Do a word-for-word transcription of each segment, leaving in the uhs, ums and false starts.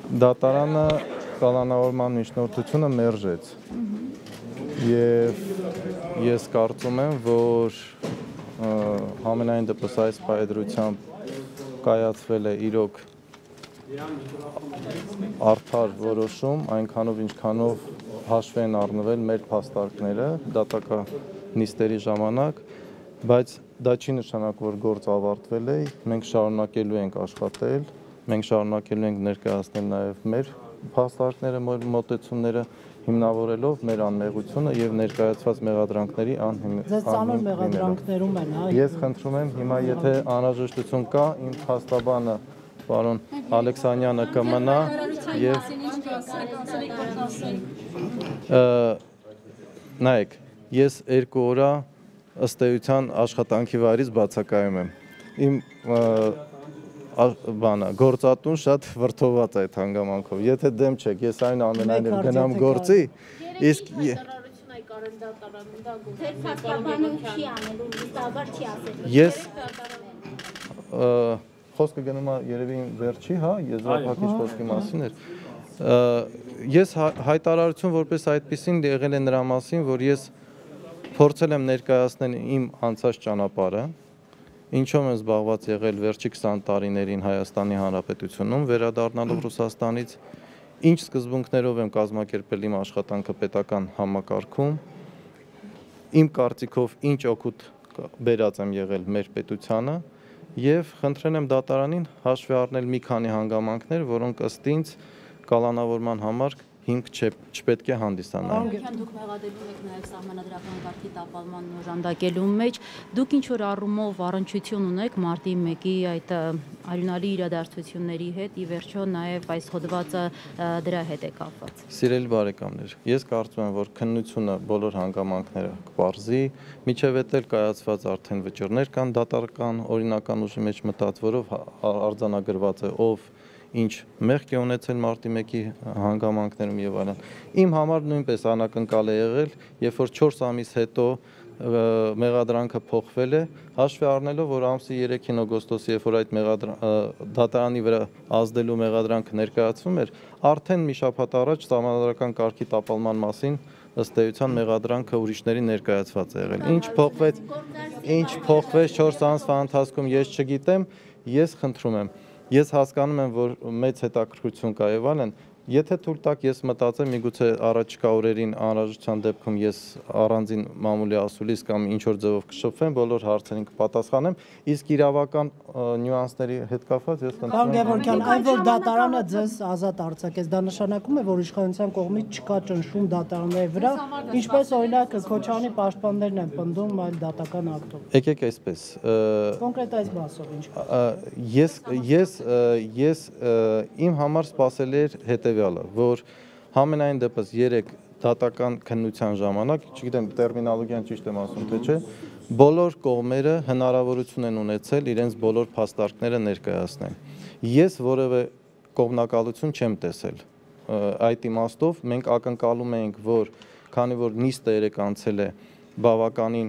Դատարանը կալանավորման միջնորդությունը մերժեց եւ ես կարծում եմ, որ համենայն դեպս այս պայծրությամբ կայացվել է իրոք արդար որոշում, այնքանով ինչքանով հաշվի են առնվել մեր փաստարկները դատականիստերի ժամանակ, բայց դա չի նշանակում, որ գործը ավարտվել է, մենք շարունակելու ենք աշխատել, մենք շարունակելու ենք ներկայացնել նաև մեր փաստարկները, մոտեցումները հիմնավորելով մեր անմեղությունը եւ ներկայացված մեղադրանքների անհիմնություններում են, հա։ Ես խնդրում եմ հիմա եթե անհրաժեշտություն կա, իմ փաստաբանը պարոն Ալեքսանյանը կմնա եւ նայեք, ես երկու օր ըստ էության աշխատանքի վայրից բացակայում եմ։ Իմ բանը գործատուն շատ վրդոված է այդ հանգամանքով։ Եթե դեմ չեք, ես այն ամենայնիվ գնամ գործի, իսկ ես խոսքը գնում է երևի վերջի, հա, եզրափակիչ խոսքի մասին էր։ Ես հայտարարություն որպես այդպեսին եղել է նրա մասին, որ ես փորձել եմ ներկայացնել իմ անցած ճանապարհը, ինչով եմ զբաղված եղել վերջի քսան տարիներին Հայաստանի Հանրապետությունում, վերադառնալով Ռուսաստանից, ինչ սկզբունքներով եմ կազմակերպել իմ աշխատանքը պետական համակարգում, իմ կարծիքով ինչ օգուտ բերած եմ եղել մեր պետությանը եւ խնդրել եմ դատարանին հաշվի առնել մի քանի հանգամանքներ, որոնք ըստ ինձ կալանավորման համար հիմք չպետք է հանդիսանան։ Դուք մեղադրվում եք նաև սահմանադրական կարգի տապալման օժանդակելու մեջ, դուք ինչ որ առումով առնչություն ունեք մարտի մեկի այդ արյունալի իրադարձությունների հետ, ի վերջո նաև այս հոդվածը դրա հետ է կապված։ Սիրելի բարեկամներ, ես կարծում եմ, որ քննությունը բոլոր հանգամանքները կպարզի, միջև էլ կայացված արդեն վճիռներ կան դատական օրինական ուժի մեջ մտած, որով արձանագրված է ով ինչ մեղք է ունեցել մարտի մեկի հանգամանքներում եւ այլն։ Իմ համար նույնպես անակնկալ է եղել, երբ որ չորս ամիս հետո մեղադրանքը փոխվել է, հաշվի առնելով, որ ամսի երեքին օգոստոսի, երբ որ այդ դատարանի վրա ազդելու մեղադրանքը ներկայացվում էր, արդեն մի շաբաթ առաջ սահմանադրական կարգի տապալման մասին ըստ էության մեղադրանքը ուրիշների ներկայացված է եղել։ Ինչ փոխվեց, ինչ փոխվեց չորս ամսվա ընթացքում ես չգիտեմ, ես խնդրում եմ Ես հասկանում եմ, որ մեծ հետաքրքրություն կա եւ այլն, եթե թույլ տաք ես մտածեմ, միգուցե առաջիկա օրերին անհրաժեշտության դեպքում ես առանձին մամուլի ասուլիս կամ ինչ որ ձևով կշփվեմ, բոլոր հարցերին կպատասխանեմ, իսկ իրավական նյուանսների հետ կապված ես խնդրում եմ։ Պարոն Գևորգյան, այն որ դատարանը ձեզ ազատ արձակեց, դա նշանակում է, որ իշխանության կողմից չկա ճնշում դատարանների վրա, ինչպես օրինակ Քոչարյանի պաշտպաններն են պնդում այլ դատական ակտով։ Եկեք այսպես։ Կոնկրետ այս բասով ինչ։ Ես ես ես իմ համար սպասել էր հետևյալը, որ համենայն դեպս երեք դատական քննության ժամանակ, չգիտեմ տերմինոլոգիան ճիշտ եմ ասում թե չէ, բոլոր կողմերը հնարավորություն են ունեցել իրենց բոլոր փաստարկները ներկայացնել։ Ես որևէ կողմնակալություն չեմ տեսել։ Այդ իմաստով մենք ակնկալում ենք, որ քանի որ նիստը երեք անցել է բավականին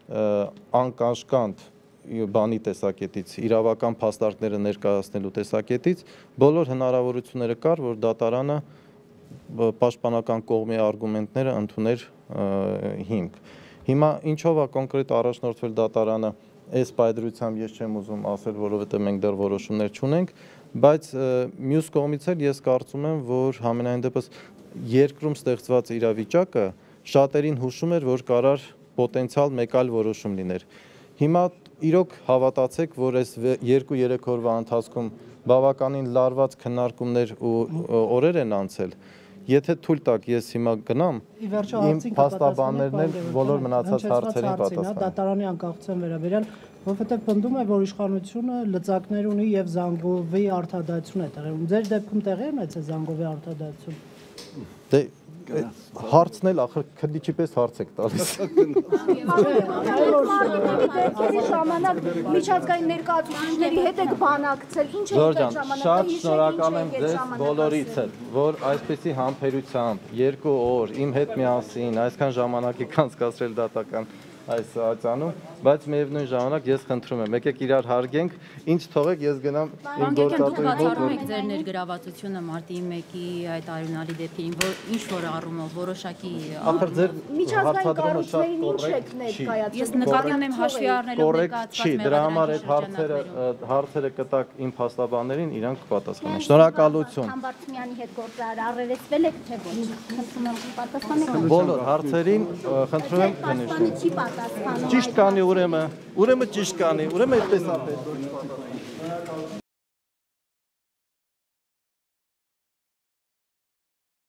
անկաշկանդ բանի տեսակետից, իրավական փաստարկները ներկայացնելու տեսակետից, բոլոր հնարավորությունները կար, որ դատարանը պաշտպանական կողմի արգումենտները ընդուներ հիմք։ Հիմա ինչով է կոնկրետ առաջնորդվել դատարանը, այս պայծրությամբ ես չեմ ուզում ասել, որովհետև մենք դեռ որոշումներ չունենք, բայց մյուս կողմից էլ ես կարծում եմ, որ համենայն դեպս երկրում ստեղծված իրավիճակը շատերին հուշում էր, որ կարար պոտենցիալ մեկ այլ որոշում լիներ։ Հիմա իրոք հավատացեք, որ այս երկու-երեք օրվա ընթացքում բավականին լարված քննարկումներ ու օրեր են անցել, եթե թույլ տաք ես հիմա գնամ, իմ փաստաբաններն էլ բոլոր մնացած հարցերին պատասխանեն։ Դատարանի անկախության վերաբերյալ, որովհետև պնդում է, որ իշխանությունը լծակներ ունի եւ Զանգովի արտահայտություն է տեղի ունեցել։ Ձեր դեպքում տեղի է ունեցել Զանգովի արտահայտություն։ Դե հարցն էլ ախր քննիչի պես հարց եք տալիս։ Ժամանակ միջազգային ներկայացուցիչների հետ եք բանակցել, ինչ եք այդ ժամանակը շատ շնորհակալ եմ ձեզ բոլորից էլ, որ այսպեսի համբերությամբ երկու օր իմ հետ միասին այսքան ժամանակ եք անցկացրել դատական այս ածանում, բայց միևնույն ժամանակ ես խնդրում եմ, եկեք իրար հարգենք, ինչ թողեք, ես գնամ իմ Պարոն Գերկյան, դուք գործատուի բացառում մոտ, եք ձեր ներգրավվածությունը մարտի մեկի այդ արյունալի դեպքերին, որ ինչ որ առումով որոշակի ախր ձեր Միջազգային հարցադրումը շատ կառույցներին ինչ եք կոռեկտ չի։ ներկայացնում։ Ես նկատի ունեմ հաշվի առնելով Կոռեկտ չի, դրա համար այդ հարցերը շրջանակներում։ հարցերը կտակ իմ փաստաբաններին, իրանք կպատասխանեն։ Շնորհակալություն։ Համբարձումյանի հետ գործարար առերեսվել եք թե ոչ։ Խնդրում եմ պատասխանեք։ Բոլոր հարցերին խնդրում եմ քննիչ։ Պաշտպանը չի պատասխանում։ Ճիշտ կանի ուրեմն, ուրեմն ճիշտ կանի, ուրեմն այդպես է պետք։